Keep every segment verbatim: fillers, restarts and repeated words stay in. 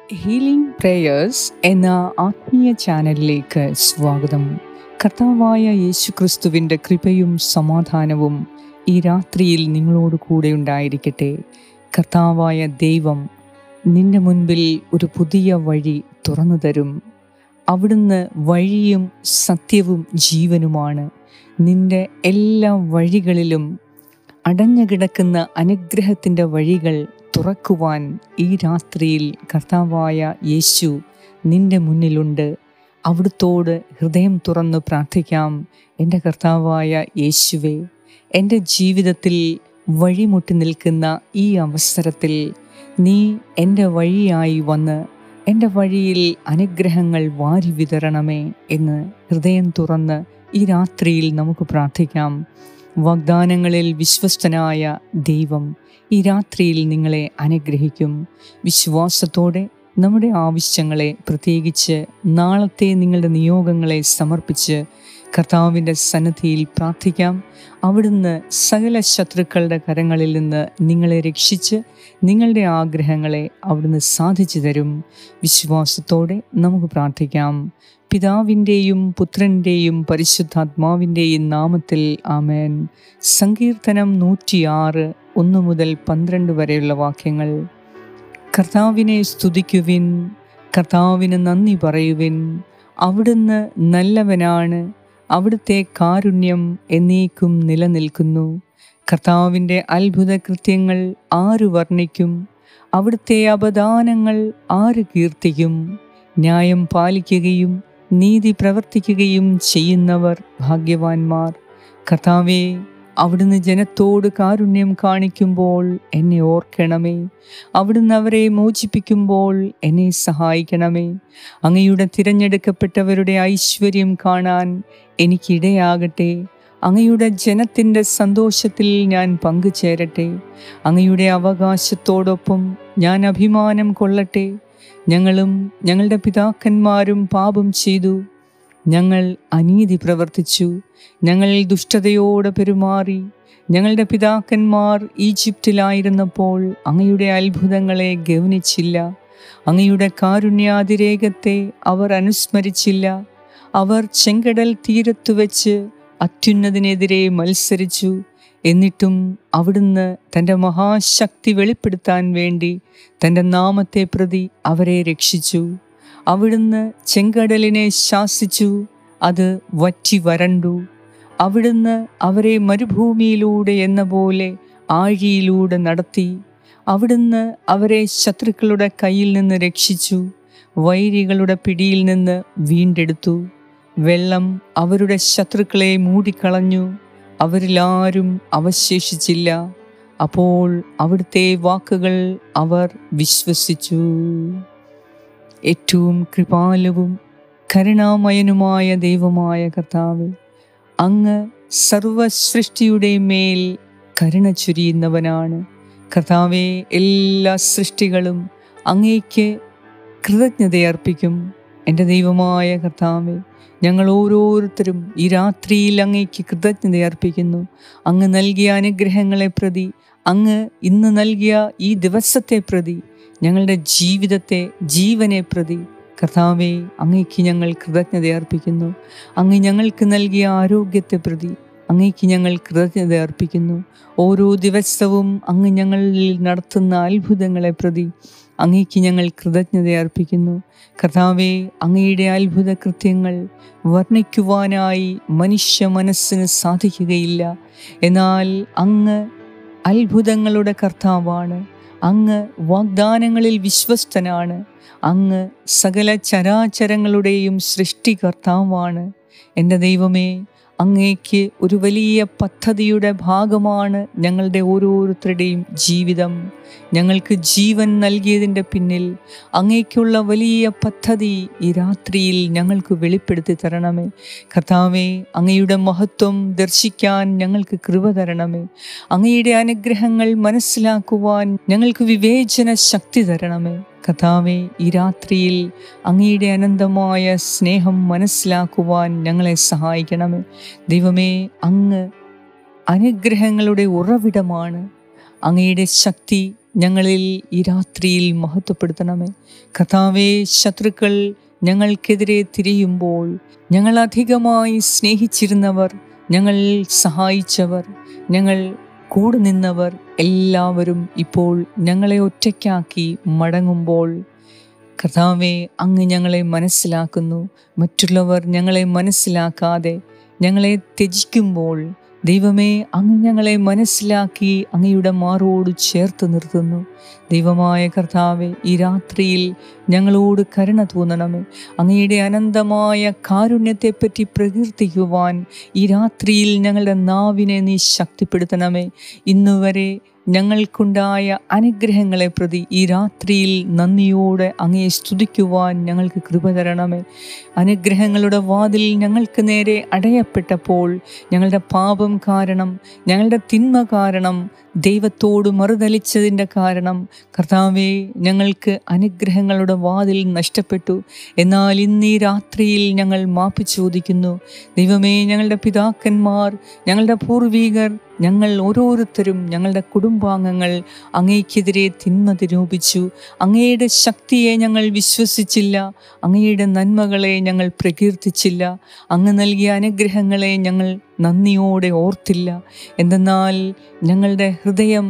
Healing prayers എന്ന ആത്മീയ ചാനലിലേക്ക് സ്വാഗതം. കർത്താവായ യേശുക്രിസ്തുവിൻ്റെ കൃപയും സമാധാനവും ഈ രാത്രിയിൽ നിങ്ങളോട് കൂടെ ഉണ്ടായിരിക്കട്ടെ. കർത്താവായ ദൈവം നിന്റെ മുൻപിൽ ഒരു പുതിയ വഴി തുറന്നു തരും. അവിടുന്ന് വഴിയും സത്യവും ജീവനുമാണ്. നിന്റെ എല്ലാ വഴികളിലും അടഞ്ഞു കിടക്കുന്ന അനുഗ്രഹത്തിൻ്റെ വഴികൾ തുറക്കുവാൻ ഈ രാത്രിയിൽ കർത്താവായ യേശു നിന്റെ മുന്നിലുണ്ട്. അവിടുത്തോട് ഹൃദയം തുറന്ന് പ്രാർത്ഥിക്കാം. എൻ്റെ കർത്താവായ യേശുവേ, എൻ്റെ ജീവിതത്തിൽ വഴിമുട്ടി നിൽക്കുന്ന ഈ അവസരത്തിൽ നീ എൻ്റെ വഴിയായി വന്ന് എൻ്റെ വഴിയിൽ അനുഗ്രഹങ്ങൾ വാരി വിതരണമേ എന്ന് ഹൃദയം തുറന്ന് ഈ രാത്രിയിൽ നമുക്ക് പ്രാർത്ഥിക്കാം. വാഗ്ദാനങ്ങളിൽ വിശ്വസ്തനായ ദൈവം ഈ രാത്രിയിൽ നിങ്ങളെ അനുഗ്രഹിക്കും. വിശ്വാസത്തോടെ നമ്മുടെ ആവശ്യങ്ങളെ, പ്രത്യേകിച്ച് നാളത്തെ നിങ്ങളുടെ നിയോഗങ്ങളെ സമർപ്പിച്ച് കർത്താവിൻ്റെ സന്നിധിയിൽ പ്രാർത്ഥിക്കാം. അവിടുന്ന് സകല ശത്രുക്കളുടെ കരങ്ങളിൽ നിന്ന് നിങ്ങളെ രക്ഷിച്ച് നിങ്ങളുടെ ആഗ്രഹങ്ങളെ അവിടുന്ന് സാധിച്ചു തരും. വിശ്വാസത്തോടെ നമുക്ക് പ്രാർത്ഥിക്കാം. പിതാവിൻ്റെയും പുത്രൻ്റെയും പരിശുദ്ധാത്മാവിൻ്റെയും നാമത്തിൽ ആമേൻ. സങ്കീർത്തനം നൂറ്റിയാറ് ഒന്ന് മുതൽ പന്ത്രണ്ട് വരെയുള്ള വാക്യങ്ങൾ. കർത്താവിനെ സ്തുതിക്കുവിൻ, കർത്താവിന് നന്ദി പറയുവിൻ. അവിടുന്ന് നല്ലവനാണ്, അവിടുത്തെ കാരുണ്യം എന്നേക്കും നിലനിൽക്കുന്നു. കർത്താവിൻ്റെ അത്ഭുത കൃത്യങ്ങൾ ആര് വർണ്ണിക്കും? അവിടുത്തെ അപദാനങ്ങൾ ആര് കീർത്തിക്കും? ന്യായം പാലിക്കുകയും നീതി പ്രവർത്തിക്കുകയും ചെയ്യുന്നവർ ഭാഗ്യവാന്മാർ. കർത്താവേ, അവിടുന്ന് ജനത്തോട് കാരുണ്യം കാണിക്കുമ്പോൾ എന്നെ ഓർക്കണമേ. അവിടുന്ന് അവരെ മോചിപ്പിക്കുമ്പോൾ എന്നെ സഹായിക്കണമേ. അങ്ങയുടെ തിരഞ്ഞെടുക്കപ്പെട്ടവരുടെ ഐശ്വര്യം കാണാൻ എനിക്കിടയാകട്ടെ. അങ്ങയുടെ ജനത്തിൻ്റെ സന്തോഷത്തിൽ ഞാൻ പങ്കുചേരട്ടെ. അങ്ങയുടെ അവകാശത്തോടൊപ്പം ഞാൻ അഭിമാനം കൊള്ളട്ടെ. ഞങ്ങളും ഞങ്ങളുടെ പിതാക്കന്മാരും പാപം ചെയ്തു, ഞങ്ങൾ അനീതി പ്രവർത്തിച്ചു, ഞങ്ങൾ ദുഷ്ടതയോടെ പെരുമാറി. ഞങ്ങളുടെ പിതാക്കന്മാർ ഈജിപ്തിലായിരുന്നപ്പോൾ അങ്ങയുടെ അത്ഭുതങ്ങളെ ഗൗനിച്ചില്ല. അങ്ങയുടെ കാരുണ്യാതിരേകത്തെ അവർ അനുസ്മരിച്ചില്ല. അവർ ചെങ്കടൽ തീരത്തു വെച്ച് അത്യുന്നതിനെതിരെ മത്സരിച്ചു. എന്നിട്ടും അവിടുന്ന് തൻ്റെ മഹാശക്തി വെളിപ്പെടുത്താൻ വേണ്ടി തൻ്റെ നാമത്തെ പ്രതി അവരെ രക്ഷിച്ചു. അവിടുന്ന് ചെങ്കടലിനെ ശാസിച്ചു, അത് വറ്റി വരണ്ടു. അവിടുന്ന് അവരെ മരുഭൂമിയിലൂടെ എന്ന പോലെ ആഴിയിലൂടെ നടത്തി. അവിടുന്ന് അവരെ ശത്രുക്കളുടെ കയ്യിൽ നിന്ന് രക്ഷിച്ചു, വൈരികളുടെ പിടിയിൽ നിന്ന് വീണ്ടെടുത്തു. വെള്ളം അവരുടെ ശത്രുക്കളെ മൂടിക്കളഞ്ഞു, അവരിലാരും അവശേഷിച്ചില്ല. അപ്പോൾ അവിടുത്തെ വാക്കുകൾ അവർ വിശ്വസിച്ചു. ഏറ്റവും കൃപാലുവും കരുണാമയനുമായ ദൈവമായ കർത്താവ്, അങ്ങ് സർവസൃഷ്ടിയുടെ മേൽ കരുണ ചൊരിയുന്നവനാണ്. കർത്താവെ, എല്ലാ സൃഷ്ടികളും അങ്ങേക്ക് കൃതജ്ഞതയർപ്പിക്കും. എൻ്റെ ദൈവമായ കർത്താവെ, ഞങ്ങൾ ഓരോരുത്തരും ഈ രാത്രിയിൽ അങ്ങേക്ക് കൃതജ്ഞതയർപ്പിക്കുന്നു. അങ്ങ് നൽകിയ അനുഗ്രഹങ്ങളെ പ്രതി, അങ്ങ് ഇന്ന് നൽകിയ ഈ ദിവസത്തെ പ്രതി, ഞങ്ങളുടെ ജീവിതത്തെ, ജീവനെ പ്രതി കർത്താവെ, അങ്ങേക്ക് ഞങ്ങൾ കൃതജ്ഞതയർപ്പിക്കുന്നു. അങ്ങ് ഞങ്ങൾക്ക് നൽകിയ ആരോഗ്യത്തെ പ്രതി അങ്ങേക്ക് ഞങ്ങൾ കൃതജ്ഞത അർപ്പിക്കുന്നു. ഓരോ ദിവസവും അങ്ങ് ഞങ്ങളിൽ നടത്തുന്ന അത്ഭുതങ്ങളെ പ്രതി അങ്ങേക്ക് ഞങ്ങൾ കൃതജ്ഞത അർപ്പിക്കുന്നു. കർത്താവെ, അങ്ങയുടെ അത്ഭുത കൃത്യങ്ങൾ വർണ്ണിക്കുവാനായി മനുഷ്യ മനസ്സിന് സാധിക്കുകയില്ല. എന്നാൽ അങ്ങ് അത്ഭുതങ്ങളുടെ കർത്താവാണ്. അങ്ങ് വാഗ്ദാനങ്ങളിൽ വിശ്വസ്തനാണ്. അങ്ങ് സകല ചരാചരങ്ങളുടെയും സൃഷ്ടികർത്താവാണ്. എൻ്റെ ദൈവമേ, അങ്ങേക്ക് ഒരു വലിയ പദ്ധതിയുടെ ഭാഗമാണ് ഞങ്ങളുടെ ഓരോരുത്തരുടെയും ജീവിതം. ഞങ്ങൾക്ക് ജീവൻ നൽകിയതിൻ്റെ പിന്നിൽ അങ്ങേക്കുള്ള വലിയ പദ്ധതി ഈ രാത്രിയിൽ ഞങ്ങൾക്ക് വെളിപ്പെടുത്തി തരണമേ. കർത്താവേ, അങ്ങയുടെ മഹത്വം ദർശിക്കാൻ ഞങ്ങൾക്ക് കൃപ തരണമേ. അങ്ങയുടെ അനുഗ്രഹങ്ങൾ മനസ്സിലാക്കുവാൻ ഞങ്ങൾക്ക് വിവേചന ശക്തി തരണമേ. കർത്താവേ, ഈ രാത്രിയിൽ അങ്ങയുടെ അനന്തമായ സ്നേഹം മനസ്സിലാക്കുവാൻ ഞങ്ങളെ സഹായിക്കണമേ. ദൈവമേ, അങ്ങ് അനുഗ്രഹങ്ങളുടെ ഉറവിടമാണ്. അങ്ങയുടെ ശക്തി ഞങ്ങളിൽ ഈ രാത്രിയിൽ മഹത്വപ്പെടുത്തണമേ. കർത്താവേ, ശത്രുക്കൾ ഞങ്ങൾക്കെതിരെ തിരിയുമ്പോൾ ഞങ്ങൾ അധികമായി സ്നേഹിച്ചിരുന്നവർ, ഞങ്ങൾ സഹായിച്ചവർ, ഞങ്ങൾ കൂടെ നിന്നവർ എല്ലാവരും ഇപ്പോൾ ഞങ്ങളെ ഒറ്റയ്ക്കാക്കി മടങ്ങുമ്പോൾ കർത്താവേ, അങ്ങ് ഞങ്ങളെ മനസ്സിലാക്കുന്നു. മറ്റുള്ളവർ ഞങ്ങളെ മനസ്സിലാക്കാതെ ഞങ്ങളെ ത്യജിക്കുമ്പോൾ ദൈവമേ, അങ്ങ് ഞങ്ങളെ മനസ്സിലാക്കി അങ്ങയുടെ മാറോട് ചേർത്ത് നിർത്തുന്നു. ദൈവമായ കർത്താവെ, ഈ രാത്രിയിൽ ഞങ്ങളോട് കരുണ തോന്നണമേ. അങ്ങയുടെ അനന്തമായ കാരുണ്യത്തെപ്പറ്റി പ്രകീർത്തിക്കുവാൻ ഈ രാത്രിയിൽ ഞങ്ങളുടെ നാവിനെ നീ ശക്തിപ്പെടുത്തണമേ. ഇന്നുവരെ ഞങ്ങൾക്കുണ്ടായ അനുഗ്രഹങ്ങളെ പ്രതി ഈ രാത്രിയിൽ നന്ദിയോടെ അങ്ങയെ സ്തുതിക്കുവാൻ ഞങ്ങൾക്ക് കൃപ തരണമേ. അനുഗ്രഹങ്ങളുടെ വാതിൽ ഞങ്ങൾക്ക് നേരെ അടയപ്പെട്ടപ്പോൾ ഞങ്ങളുടെ പാപം കാരണം, ഞങ്ങളുടെ തിന്മ കാരണം, ദൈവത്തോട് മറുതലിച്ചതിൻ്റെ കാരണം കർത്താവേ, ഞങ്ങൾക്ക് അനുഗ്രഹങ്ങളുടെ വാതിൽ നഷ്ടപ്പെട്ടു. എന്നാൽ ഇന്ന് ഈ രാത്രിയിൽ ഞങ്ങൾ മാപ്പ് ചോദിക്കുന്നു. ദൈവമേ, ഞങ്ങളുടെ പിതാക്കന്മാർ, ഞങ്ങളുടെ പൂർവികർ, ഞങ്ങൾ ഓരോരുത്തരും, ഞങ്ങളുടെ കുടുംബാംഗങ്ങൾ അങ്ങേക്കെതിരെ തിന്മ നിരൂപിച്ചു. അങ്ങയുടെ ശക്തിയെ ഞങ്ങൾ വിശ്വസിച്ചില്ല. അങ്ങയുടെ നന്മകളെ ഞങ്ങൾ പ്രകീർത്തിച്ചില്ല. അങ്ങ് നൽകിയ അനുഗ്രഹങ്ങളെ ഞങ്ങൾ നന്ദിയോടെ ഓർത്തില്ല. എന്തെന്നാൽ ഞങ്ങളുടെ ഹൃദയം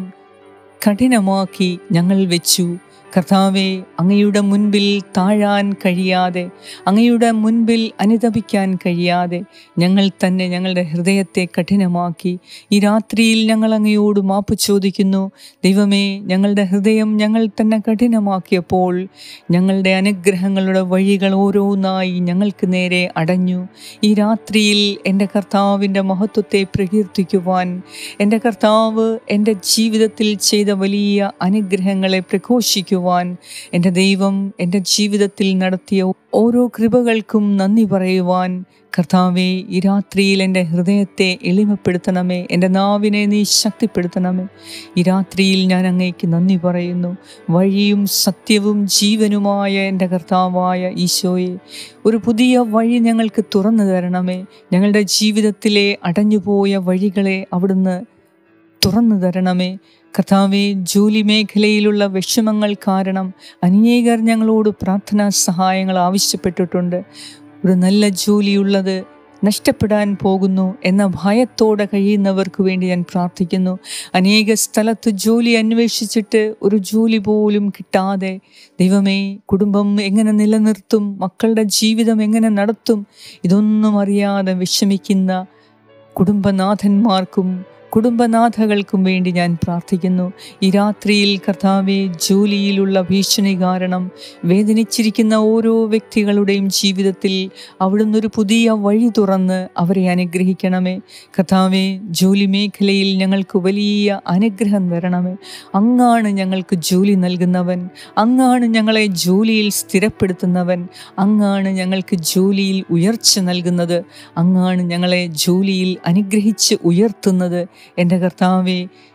കഠിനമാക്കി ഞങ്ങൾ വെച്ചു. കർത്താവെ, അങ്ങയുടെ മുൻപിൽ താഴാൻ കഴിയാതെ, അങ്ങയുടെ മുൻപിൽ അനുതപിക്കാൻ കഴിയാതെ ഞങ്ങൾ തന്നെ ഞങ്ങളുടെ ഹൃദയത്തെ കഠിനമാക്കി. ഈ രാത്രിയിൽ ഞങ്ങൾ അങ്ങയോട് മാപ്പ് ചോദിക്കുന്നു. ദൈവമേ, ഞങ്ങളുടെ ഹൃദയം ഞങ്ങൾ തന്നെ കഠിനമാക്കിയപ്പോൾ ഞങ്ങളുടെ അനുഗ്രഹങ്ങളുടെ വഴികൾ ഓരോന്നായി ഞങ്ങൾക്ക് നേരെ അടഞ്ഞു. ഈ രാത്രിയിൽ എൻ്റെ കർത്താവിൻ്റെ മഹത്വത്തെ പ്രകീർത്തിക്കുവാൻ, എൻ്റെ കർത്താവ് എൻ്റെ ജീവിതത്തിൽ ചെയ്ത വലിയ അനുഗ്രഹങ്ങളെ പ്രഘോഷിക്കുവാൻ, എൻ്റെ ദൈവം എൻ്റെ ജീവിതത്തിൽ നടത്തിയ ഓരോ കൃപകൾക്കും നന്ദി പറയുവാൻ കർത്താവേ, ഈ രാത്രിയിൽ എൻ്റെ ഹൃദയത്തെ എളിമപ്പെടുത്തണമേ. എൻ്റെ നാവിനെ നീ ശക്തിപ്പെടുത്തണമേ. ഈ രാത്രിയിൽ ഞാൻ അങ്ങേക്ക് നന്ദി പറയുന്നു. വഴിയും സത്യവും ജീവനുമായ എൻ്റെ കർത്താവായ ഈശോയെ, ഒരു പുതിയ വഴി ഞങ്ങൾക്ക് തുറന്നു തരണമേ. ഞങ്ങളുടെ ജീവിതത്തിലെ അടഞ്ഞുപോയ വഴികളെ അവിടുന്ന് തുറന്നു തരണമേ. കർത്താവെ, ജോലി മേഖലയിലുള്ള വിഷമങ്ങൾ കാരണം അനേകർ ഞങ്ങളോട് പ്രാർത്ഥനാ സഹായങ്ങൾ ആവശ്യപ്പെട്ടിട്ടുണ്ട്. ഒരു നല്ല ജോലിയുള്ളത് നഷ്ടപ്പെടാൻ പോകുന്നു എന്ന ഭയത്തോടെ കഴിയുന്നവർക്ക് വേണ്ടി ഞാൻ പ്രാർത്ഥിക്കുന്നു. അനേക സ്ഥലത്ത് ജോലി അന്വേഷിച്ചിട്ട് ഒരു ജോലി പോലും കിട്ടാതെ, ദൈവമേ, കുടുംബം എങ്ങനെ നിലനിർത്തും, മക്കളുടെ ജീവിതം എങ്ങനെ നടത്തും, ഇതൊന്നും അറിയാതെ വിഷമിക്കുന്ന കുടുംബനാഥന്മാർക്കും കുടുംബനാഥകൾക്കും വേണ്ടി ഞാൻ പ്രാർത്ഥിക്കുന്നു. ഈ രാത്രിയിൽ കർത്താവെ, ജോലിയിലുള്ള ഭീഷണി കാരണം വേദനിച്ചിരിക്കുന്ന ഓരോ വ്യക്തികളുടെയും ജീവിതത്തിൽ അവിടുന്ന് ഒരു പുതിയ വഴി തുറന്ന് അവരെ അനുഗ്രഹിക്കണമേ. കർത്താവെ, ജോലി മേഖലയിൽ ഞങ്ങൾക്ക് വലിയ അനുഗ്രഹം തരണമേ. അങ്ങാണ് ഞങ്ങൾക്ക് ജോലി നൽകുന്നവൻ, അങ്ങാണ് ഞങ്ങളെ ജോലിയിൽ സ്ഥിരപ്പെടുത്തുന്നവൻ, അങ്ങാണ് ഞങ്ങൾക്ക് ജോലിയിൽ ഉയർച്ച നൽകുന്നത്, അങ്ങാണ് ഞങ്ങളെ ജോലിയിൽ അനുഗ്രഹിച്ച് ഉയർത്തുന്നത്. എൻ്റെ കർത്താവെ,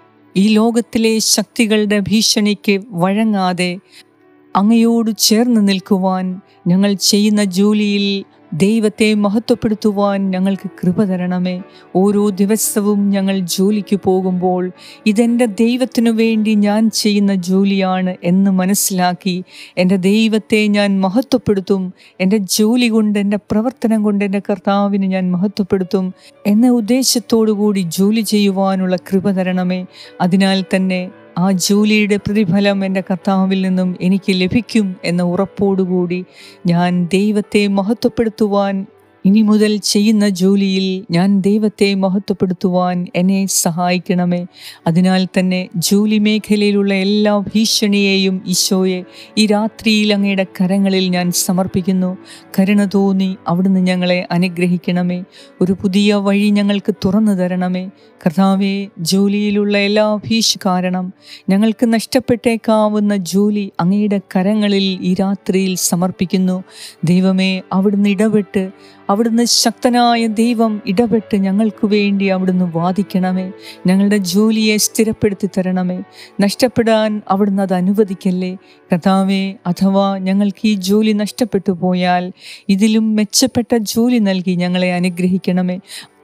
ഈ ലോകത്തിലെ ശക്തികളുടെ ഭീഷണിക്ക് വഴങ്ങാതെ അങ്ങയോട് ചേർന്ന് നിൽക്കുവാൻ, ഞങ്ങൾ ചെയ്യുന്ന ജോലിയിൽ ദൈവത്തെ മഹത്വപ്പെടുത്തുവാൻ ഞങ്ങൾക്ക് കൃപ തരണമേ. ഓരോ ദിവസവും ഞങ്ങൾ ജോലിക്ക് പോകുമ്പോൾ ഇതെൻ്റെ ദൈവത്തിനു വേണ്ടി ഞാൻ ചെയ്യുന്ന ജോലിയാണ് എന്ന് മനസ്സിലാക്കി എൻ്റെ ദൈവത്തെ ഞാൻ മഹത്വപ്പെടുത്തും. എൻ്റെ ജോലി കൊണ്ട്, എൻ്റെ പ്രവർത്തനം കൊണ്ട് എൻ്റെ കർത്താവിന് ഞാൻ മഹത്വപ്പെടുത്തും എന്ന ഉദ്ദേശത്തോടു കൂടി ജോലി ചെയ്യുവാനുള്ള കൃപ തരണമേ. അതിനാൽ തന്നെ ആ ജോലിയുടെ പ്രതിഫലം എൻ്റെ കർത്താവിൽ നിന്നും എനിക്ക് ലഭിക്കും എന്ന ഉറപ്പോടുകൂടി ഞാൻ ദൈവത്തെ മഹത്വപ്പെടുത്തുവാൻ, ഇനി മുതൽ ചെയ്യുന്ന ജോലിയിൽ ഞാൻ ദൈവത്തെ മഹത്വപ്പെടുത്തുവാൻ എന്നെ സഹായിക്കണമേ. അതിനാൽ തന്നെ ജോലി മേഖലയിലുള്ള എല്ലാ ഭീഷണിയെയും ഈശോയെ ഈ രാത്രിയിൽ അങ്ങയുടെ കരങ്ങളിൽ ഞാൻ സമർപ്പിക്കുന്നു. കരുണ തോന്നി അവിടുന്ന് ഞങ്ങളെ അനുഗ്രഹിക്കണമേ. ഒരു പുതിയ വഴി ഞങ്ങൾക്ക് തുറന്നു തരണമേ. കർത്താവെ, ജോലിയിലുള്ള എല്ലാ ഭീഷ് കാരണം ഞങ്ങൾക്ക് നഷ്ടപ്പെട്ടേക്കാവുന്ന ജോലി അങ്ങയുടെ കരങ്ങളിൽ ഈ രാത്രിയിൽ സമർപ്പിക്കുന്നു. ദൈവമേ, അവിടുന്ന് ഇടപെട്ട്, അവിടുന്ന് ശക്തനായ ദൈവം ഇടപെട്ട് ഞങ്ങൾക്ക് വേണ്ടി അവിടുന്ന് വാദിക്കണമേ. ഞങ്ങളുടെ ജോലിയെ സ്ഥിരപ്പെടുത്തി തരണമേ. നഷ്ടപ്പെടാൻ അവിടുന്ന് അത് അനുവദിക്കല്ലേ. കർത്താവേ, അഥവാ ഞങ്ങൾക്ക് ഈ ജോലി നഷ്ടപ്പെട്ടു പോയാൽ ഇതിലും മെച്ചപ്പെട്ട ജോലി നൽകി ഞങ്ങളെ അനുഗ്രഹിക്കണമേ.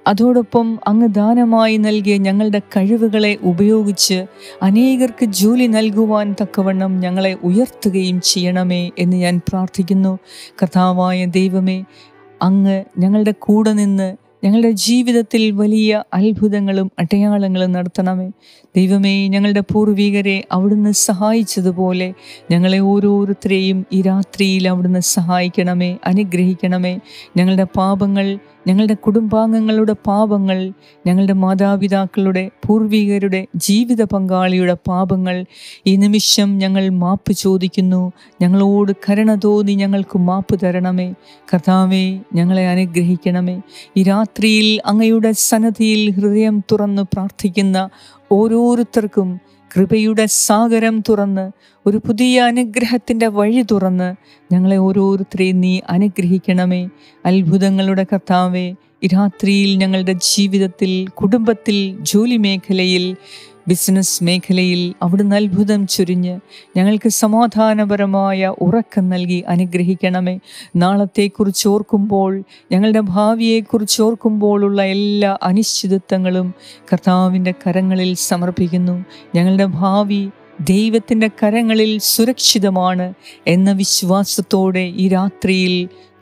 അതോടൊപ്പം അങ്ങ് ദാനമായി നൽകിയ ഞങ്ങളുടെ കഴിവുകളെ ഉപയോഗിച്ച് അനേകർക്ക് ജോലി നൽകുവാൻ തക്കവണ്ണം ഞങ്ങളെ ഉയർത്തുകയും ചെയ്യണമേ എന്ന് ഞാൻ പ്രാർത്ഥിക്കുന്നു. കർത്താവായ ദൈവമേ, അങ്ങ് ഞങ്ങളുടെ കൂടെ നിന്ന് ഞങ്ങളുടെ ജീവിതത്തിൽ വലിയ അത്ഭുതങ്ങളും അടയാളങ്ങളും നടത്തണമേ. ദൈവമേ, ഞങ്ങളുടെ പൂർവികരെ അവിടുന്ന് സഹായിച്ചതുപോലെ ഞങ്ങളെ ഓരോരുത്തരെയും ഈ രാത്രിയിൽ അവിടുന്ന് സഹായിക്കണമേ, അനുഗ്രഹിക്കണമേ. ഞങ്ങളുടെ പാപങ്ങൾ, ഞങ്ങളുടെ കുടുംബാംഗങ്ങളുടെ പാപങ്ങൾ, ഞങ്ങളുടെ മാതാപിതാക്കളുടെ, പൂർവികരുടെ, ജീവിത പങ്കാളിയുടെ പാപങ്ങൾ ഈ നിമിഷം ഞങ്ങൾ മാപ്പ് ചോദിക്കുന്നു. ഞങ്ങളോട് കരുണ തോന്നി ഞങ്ങൾക്ക് മാപ്പ് തരണമേ. കർത്താവേ, ഞങ്ങളെ അനുഗ്രഹിക്കണമേ. ഈ രാത്രിയിൽ അങ്ങയുടെ സന്നിധിയിൽ ഹൃദയം തുറന്ന് പ്രാർത്ഥിക്കുന്ന ഓരോരുത്തർക്കും കൃപയുടെ സാഗരം തുറന്ന് ഒരു പുതിയ അനുഗ്രഹത്തിൻ്റെ വഴി തുറന്ന് ഞങ്ങളെ ഓരോരുത്തരെയും നീ അനുഗ്രഹിക്കണമേ. അത്ഭുതങ്ങളുടെ കർത്താവേ, ഈ രാത്രിയിൽ ഞങ്ങളുടെ ജീവിതത്തിൽ, കുടുംബത്തിൽ, ജോലി മേഖലയിൽ, ബിസിനസ് മേഖലയിൽ അവിടുന്ന് അത്ഭുതം ചൊരിഞ്ഞ് ഞങ്ങൾക്ക് സമാധാനപരമായ ഉറക്കം നൽകി അനുഗ്രഹിക്കണമേ. നാളത്തെക്കുറിച്ച് ഓർക്കുമ്പോൾ, ഞങ്ങളുടെ ഭാവിയെക്കുറിച്ച് ഓർക്കുമ്പോഴുള്ള എല്ലാ അനിശ്ചിതത്വങ്ങളും കർത്താവിൻ്റെ കരങ്ങളിൽ സമർപ്പിക്കുന്നു. ഞങ്ങളുടെ ഭാവി ദൈവത്തിൻ്റെ കരങ്ങളിൽ സുരക്ഷിതമാണ് എന്ന വിശ്വാസത്തോടെ ഈ രാത്രിയിൽ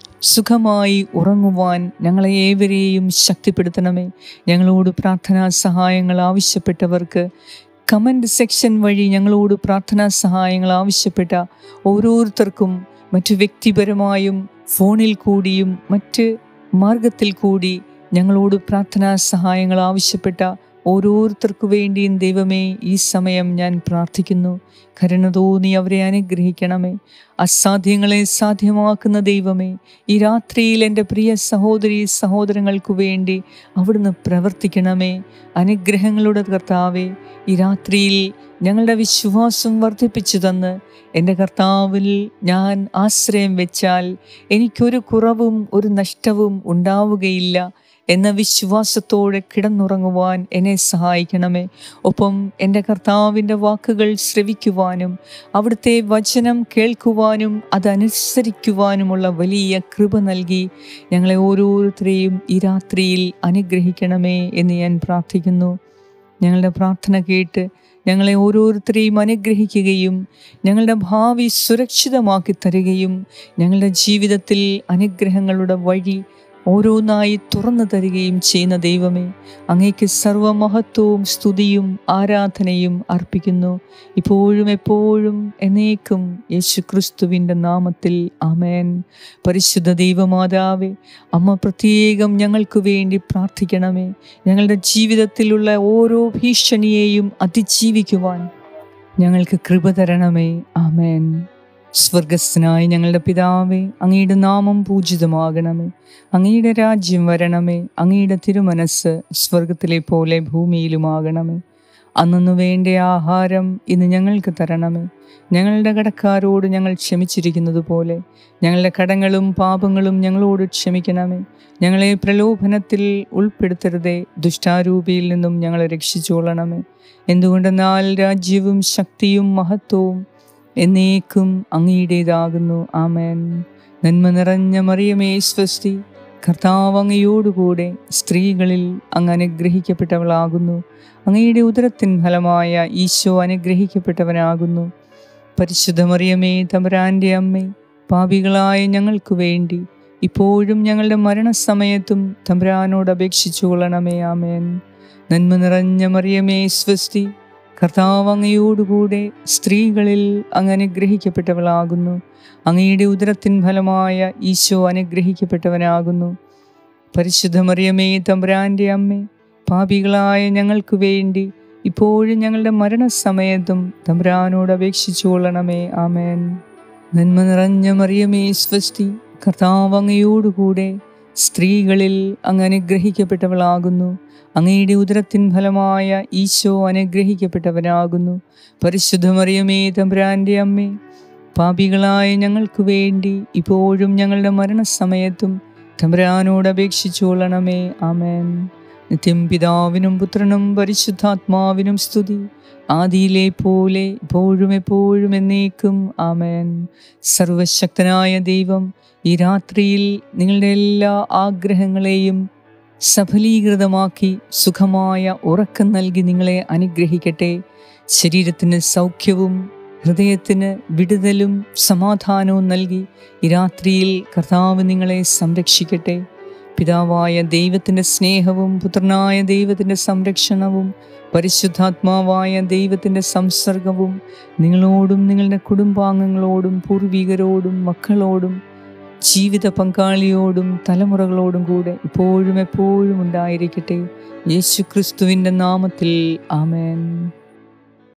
സുഖമായി ഉറങ്ങുവാൻ ഞങ്ങളെ ഏവരെയും ശക്തിപ്പെടുത്തണമേ. ഞങ്ങളോട് പ്രാർത്ഥനാ സഹായങ്ങൾ ആവശ്യപ്പെട്ടവർക്ക് കമൻറ്റ് സെക്ഷൻ വഴി ഞങ്ങളോട് പ്രാർത്ഥനാ സഹായങ്ങൾ ആവശ്യപ്പെട്ട ഓരോരുത്തർക്കും മറ്റു വ്യക്തിപരമായും ഫോണിൽ കൂടിയും മറ്റ് മാർഗത്തിൽ കൂടി ഞങ്ങളോട് പ്രാർത്ഥനാ സഹായങ്ങൾ ആവശ്യപ്പെട്ട ഓരോരുത്തർക്കു വേണ്ടിയും ദൈവമേ ഈ സമയം ഞാൻ പ്രാർത്ഥിക്കുന്നു. കരുണ തോന്നി അവരെ അനുഗ്രഹിക്കണമേ. അസാധ്യങ്ങളെ സാധ്യമാക്കുന്ന ദൈവമേ, ഈ രാത്രിയിൽ എൻ്റെ പ്രിയ സഹോദരി സഹോദരങ്ങൾക്കു വേണ്ടി അവിടുന്ന് പ്രവർത്തിക്കണമേ. അനുഗ്രഹങ്ങളുടെ കർത്താവേ, ഈ രാത്രിയിൽ ഞങ്ങളുടെ വിശ്വാസം വർദ്ധിപ്പിച്ചു തന്ന് എൻ്റെ കർത്താവിൽ ഞാൻ ആശ്രയം വെച്ചാൽ എനിക്കൊരു കുറവും ഒരു നഷ്ടവും ഉണ്ടാവുകയില്ല എന്ന വിശ്വാസത്തോടെ കിടന്നുറങ്ങുവാൻ എന്നെ സഹായിക്കണമേ. ഒപ്പം എൻ്റെ കർത്താവിൻ്റെ വാക്കുകൾ ശ്രവിക്കുവാനും അവിടുത്തെ വചനം കേൾക്കുവാനും അതനുസരിക്കുവാനുമുള്ള വലിയ കൃപ നൽകി ഞങ്ങളെ ഓരോരുത്തരെയും ഈ രാത്രിയിൽ അനുഗ്രഹിക്കണമേ എന്ന് ഞാൻ പ്രാർത്ഥിക്കുന്നു. ഞങ്ങളുടെ പ്രാർത്ഥന കേട്ട് ഞങ്ങളെ ഓരോരുത്തരെയും അനുഗ്രഹിക്കുകയും ഞങ്ങളുടെ ഭാവി സുരക്ഷിതമാക്കി തരികയും ഞങ്ങളുടെ ജീവിതത്തിൽ അനുഗ്രഹങ്ങളുടെ വഴി ഓരോന്നായി തുറന്നു തരികയും ചെയ്യുന്ന ദൈവമേ, അങ്ങേക്ക് സർവമഹത്വവും സ്തുതിയും ആരാധനയും അർപ്പിക്കുന്നു, ഇപ്പോഴും എപ്പോഴും എന്നേക്കും യേശു ക്രിസ്തുവിൻ്റെ നാമത്തിൽ ആമേൻ. പരിശുദ്ധ ദൈവമാതാവേ, അമ്മ പ്രത്യേകം ഞങ്ങൾക്ക് വേണ്ടി പ്രാർത്ഥിക്കണമേ. ഞങ്ങളുടെ ജീവിതത്തിലുള്ള ഓരോ ഭീഷണിയെയും അതിജീവിക്കുവാൻ ഞങ്ങൾക്ക് കൃപ തരണമേ. ആമേൻ. സ്വർഗസ്ഥനായ ഞങ്ങളുടെ പിതാവേ, അങ്ങയുടെ നാമം പൂജിതമാകണമേ. അങ്ങയുടെ രാജ്യം വരണമേ. അങ്ങയുടെ തിരുമനസ് സ്വർഗത്തിലെ പോലെ ഭൂമിയിലുമാകണമേ. അന്നു വേണ്ട ആഹാരം ഇന്ന് ഞങ്ങൾക്ക് തരണമേ. ഞങ്ങളുടെ കടക്കാരോട് ഞങ്ങൾ ക്ഷമിച്ചിരിക്കുന്നത് പോലെ ഞങ്ങളുടെ കടങ്ങളും പാപങ്ങളും ഞങ്ങളോട് ക്ഷമിക്കണമേ. ഞങ്ങളെ പ്രലോഭനത്തിൽ ഉൾപ്പെടുത്തരുതേ, ദുഷ്ടാരൂപിയിൽ നിന്നും ഞങ്ങളെ രക്ഷിച്ചുകൊള്ളണമേ. എന്തുകൊണ്ടെന്നാൽ രാജ്യവും ശക്തിയും മഹത്വവും എന്നേക്കും അങ്ങയുടേതാകുന്നു. ആമേൻ. നന്മ നിറഞ്ഞ മറിയമേ സ്വസ്തി, കർത്താവ് അങ്ങയോടുകൂടെ സ്ത്രീകളിൽ അങ്ങ് അനുഗ്രഹിക്കപ്പെട്ടവളാകുന്നു. അങ്ങയുടെ ഉദരത്തിൻ ഫലമായ ഈശോ അനുഗ്രഹിക്കപ്പെട്ടവനാകുന്നു. പരിശുദ്ധ മറിയമേ, തമ്പുരാൻ്റെ അമ്മേ, പാപികളായ ഞങ്ങൾക്ക് വേണ്ടി ഇപ്പോഴും ഞങ്ങളുടെ മരണസമയത്തും തമ്പുരാനോട് അപേക്ഷിച്ചു കൊള്ളണമേ. ആമേൻ. നന്മ നിറഞ്ഞ മറിയമേ സ്വസ്തി, കർത്താവ് അങ്ങയോടുകൂടെ സ്ത്രീകളിൽ അങ്ങ് അനുഗ്രഹിക്കപ്പെട്ടവളാകുന്നു. അങ്ങയുടെ ഉദരത്തിൻ ഫലമായ ഈശോ അനുഗ്രഹിക്കപ്പെട്ടവനാകുന്നു. പരിശുദ്ധ മറിയമേ, തമ്പുരാൻ്റെ അമ്മേ, പാപികളായ ഞങ്ങൾക്ക് വേണ്ടി ഇപ്പോഴും ഞങ്ങളുടെ മരണസമയത്തും തമ്പുരാനോട് അപേക്ഷിച്ചു കൊള്ളണമേ. ആമേൻ. നന്മ നിറഞ്ഞ മറിയമേ സ്വസ്തി, കർത്താവ് അങ്ങയോടുകൂടെ സ്ത്രീകളിൽ അങ്ങ് അനുഗ്രഹിക്കപ്പെട്ടവളാകുന്നു. അങ്ങയുടെ ഉദരത്തിൻ ഫലമായ ഈശോ അനുഗ്രഹിക്കപ്പെട്ടവനാകുന്നു. പരിശുദ്ധ മറിയമേ, തമ്പുരാൻ്റെ അമ്മേ, പാപികളായ ഞങ്ങൾക്ക് വേണ്ടി ഇപ്പോഴും ഞങ്ങളുടെ മരണസമയത്തും തമ്പുരാനോട് അപേക്ഷിച്ചു കൊള്ളണമേ. ആമേൻ. നിത്യം പിതാവിനും പുത്രനും പരിശുദ്ധാത്മാവിനും സ്തുതി, ആദിയിലെ പോലെ ഇപ്പോഴും എപ്പോഴും എന്നേക്കും. ആമേൻ. സർവശക്തനായ ദൈവം ഈ രാത്രിയിൽ നിങ്ങളുടെ എല്ലാ ആഗ്രഹങ്ങളെയും സഫലീകൃതമാക്കി സുഖമായ ഉറക്കം നൽകി നിങ്ങളെ അനുഗ്രഹിക്കട്ടെ. ശരീരത്തിന് സൗഖ്യവും ഹൃദയത്തിന് വിടുതലും സമാധാനവും നൽകി ഈ രാത്രിയിൽ കർത്താവ് നിങ്ങളെ സംരക്ഷിക്കട്ടെ. പിതാവായ ദൈവത്തിൻ്റെ സ്നേഹവും പുത്രനായ ദൈവത്തിൻ്റെ സംരക്ഷണവും പരിശുദ്ധാത്മാവായ ദൈവത്തിൻ്റെ സംസർഗവും നിങ്ങളോടും നിങ്ങളുടെ കുടുംബാംഗങ്ങളോടും പൂർവികരോടും മക്കളോടും ജീവിത പങ്കാളിയോടും തലമുറകളോടും കൂടെ ഇപ്പോഴും എപ്പോഴും ഉണ്ടായിരിക്കട്ടെ. യേശു ക്രിസ്തുവിൻ്റെ നാമത്തിൽ ആമേൻ.